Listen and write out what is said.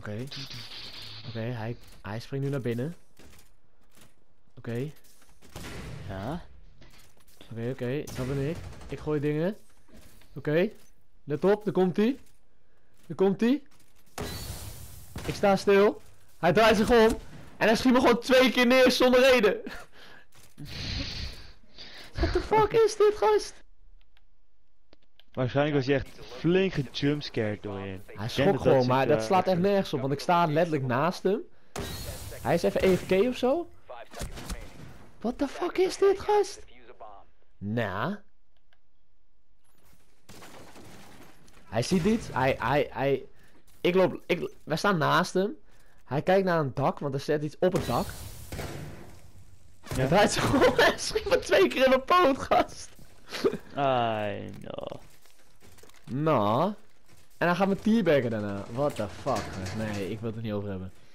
Oké. Oké, hij springt nu naar binnen. Oké. Ja? Oké, dat ben ik. Ik gooi dingen. Oké. Let op, daar komt hij. Daar komt hij. Ik sta stil. Hij draait zich om. En hij schiet me gewoon 2 keer neer zonder reden. What the fuck is dit, gast? Waarschijnlijk was je echt flink gejumpscared door je. Hij schrok gewoon, maar dat slaat echt nergens op. Want ik sta letterlijk naast hem. Hij is even EFK of zo. What the fuck is dit, gast? Nou. Hij ziet iets. Wij staan naast hem. Hij kijkt naar een dak, want er zit iets op het dak. Ja. Hij draait zich om en schiet me 2 keer in mijn poot, gast. I know. Nou. En dan gaan we teabaggen daarna. What the fuck, gast. Nee, ik wil het er niet over hebben.